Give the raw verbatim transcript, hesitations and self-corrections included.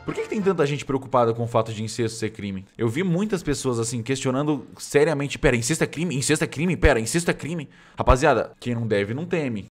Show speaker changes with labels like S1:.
S1: Por que, que tem tanta gente preocupada com o fato de incesto ser crime? Eu vi muitas pessoas assim questionando seriamente, pera, incesto é crime? Incesto é crime? Pera, incesto é crime? Rapaziada, quem não deve não teme.